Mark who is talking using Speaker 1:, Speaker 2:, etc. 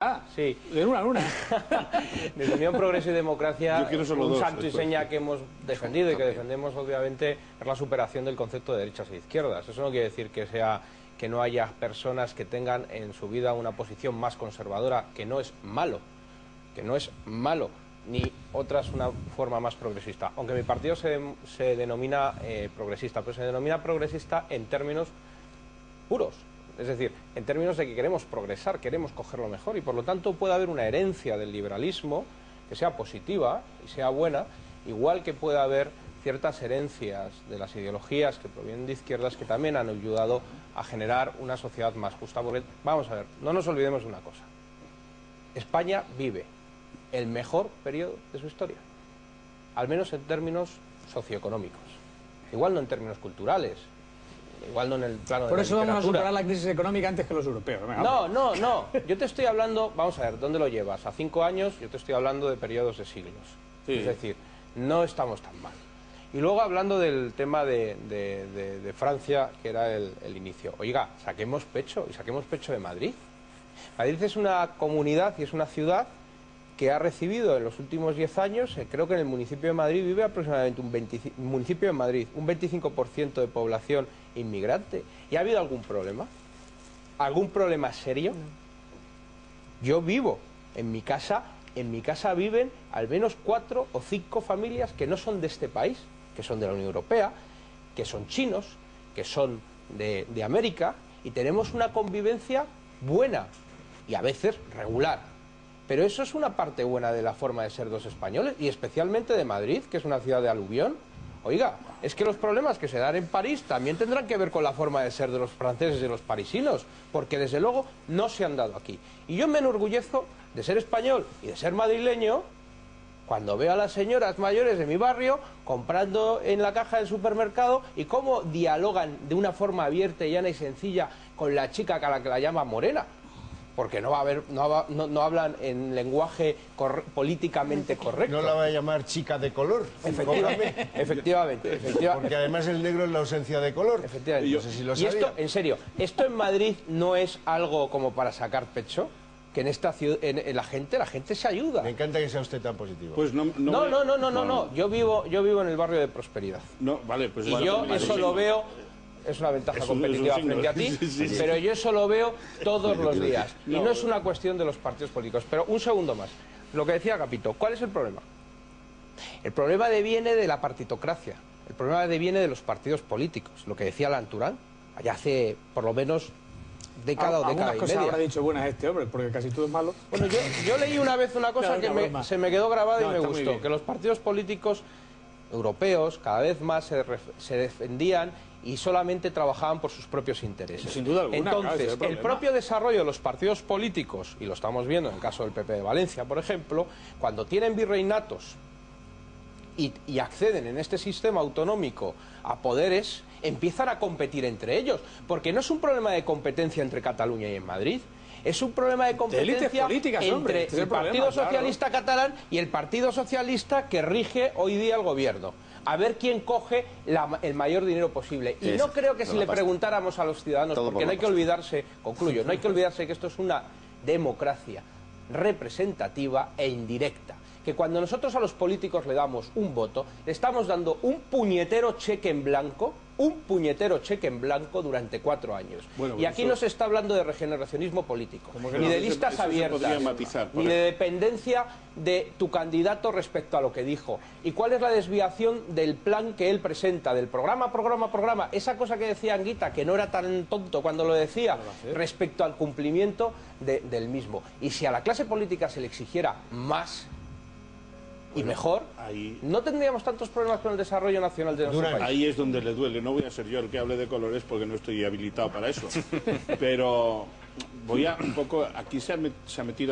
Speaker 1: Ah,
Speaker 2: sí.
Speaker 1: De una a una.
Speaker 2: Desde Unión Progreso y Democracia, un santo y
Speaker 3: después.
Speaker 2: seña que hemos defendido y que defendemos, obviamente, es la superación del concepto de derechas e izquierdas. Eso no quiere decir que no haya personas que tengan en su vida una posición más conservadora, que no es malo, ni otras una forma más progresista. Aunque mi partido se denomina progresista, pero se denomina progresista en términos puros. Es decir, en términos de que queremos progresar, queremos coger lo mejor, y por lo tanto puede haber una herencia del liberalismo que sea positiva y sea buena, igual que puede haber ciertas herencias de las ideologías que provienen de izquierdas que también han ayudado a generar una sociedad más justa. Porque, vamos a ver, no nos olvidemos de una cosa. España vive el mejor periodo de su historia, al menos en términos socioeconómicos. Igual no en términos culturales, igual no en el plano de la literatura.
Speaker 1: Por eso vamos a superar la crisis económica antes que los europeos. Venga,
Speaker 2: No. Yo te estoy hablando, vamos a ver, ¿dónde lo llevas? A 5 años yo te estoy hablando de periodos de siglos. Sí. Es decir, no estamos tan mal. Y luego hablando del tema de Francia, que era el inicio. Oiga, saquemos pecho, y saquemos pecho de Madrid. Madrid es una comunidad y es una ciudad que ha recibido en los últimos 10 años, creo que en el municipio de Madrid vive aproximadamente un 25% de población inmigrante. ¿Y ha habido algún problema? ¿Algún problema serio? Yo vivo en mi casa viven al menos 4 o 5 familias que no son de este país, que son de la Unión Europea, que son chinos, que son de América, y tenemos una convivencia buena y a veces regular. Pero eso es una parte buena de la forma de ser de los españoles, y especialmente de Madrid, que es una ciudad de aluvión. Oiga, es que los problemas que se dan en París también tendrán que ver con la forma de ser de los franceses y de los parisinos, porque desde luego no se han dado aquí. Y yo me enorgullezco de ser español y de ser madrileño cuando veo a las señoras mayores de mi barrio comprando en la caja del supermercado y cómo dialogan de una forma abierta, llana y sencilla con la chica a la que la llama morena. Porque no hablan en lenguaje políticamente correcto.
Speaker 3: No la va a llamar chica de color.
Speaker 2: Efectivamente.
Speaker 3: Porque además el negro es la ausencia de color.
Speaker 2: Efectivamente.
Speaker 3: No sé si lo
Speaker 2: y esto, en serio, ¿esto en Madrid no es algo como para sacar pecho? Que en esta ciudad, la gente se ayuda.
Speaker 3: Me encanta que sea usted tan positivo.
Speaker 4: Pues no.
Speaker 2: Yo vivo en el barrio de Prosperidad.
Speaker 4: No, vale, pues
Speaker 2: y yo eso lo veo. Es una ventaja competitiva frente a ti, pero yo eso lo veo todos los días. Y no es una cuestión de los partidos políticos. Pero un segundo más. Lo que decía Agapito, ¿cuál es el problema? El problema deviene de la partitocracia. El problema deviene de los partidos políticos. Lo que decía Lanturán, allá hace por lo menos década o década y media.
Speaker 1: Algunas cosas habrá dicho buenas este hombre, porque casi todo es malo.
Speaker 2: Bueno, yo leí una vez una cosa que se me quedó grabada y me gustó, que los partidos políticos europeos cada vez más se defendían y solamente trabajaban por sus propios intereses.
Speaker 1: Sin duda alguna.
Speaker 2: Entonces, el propio desarrollo de los partidos políticos, y lo estamos viendo en el caso del PP de Valencia, por ejemplo, cuando tienen virreinatos y acceden en este sistema autonómico a poderes, empiezan a competir entre ellos, porque no es un problema de competencia entre Cataluña y en Madrid. Es un problema de competencia entre el Partido Socialista catalán y el Partido Socialista que rige hoy día el gobierno. A ver quién coge el mayor dinero posible. Y no creo que si le preguntáramos a los ciudadanos, porque no hay que olvidarse, concluyo, no hay que olvidarse que esto es una democracia representativa e indirecta. Que cuando nosotros a los políticos le damos un voto, le estamos dando un puñetero cheque en blanco durante 4 años. Bueno, y aquí no se está hablando de regeneracionismo político, ni de listas abiertas, ni de dependencia de tu candidato respecto a lo que dijo. ¿Y cuál es la desviación del plan que él presenta, del programa? Esa cosa que decía Anguita, que no era tan tonto cuando lo decía, respecto al cumplimiento del mismo. Y si a la clase política se le exigiera más y mejor, no tendríamos tantos problemas con el desarrollo nacional de nuestro país.
Speaker 4: Ahí es donde le duele. No voy a ser yo el que hable de colores porque no estoy habilitado para eso. Pero voy a un poco... Aquí se ha metido...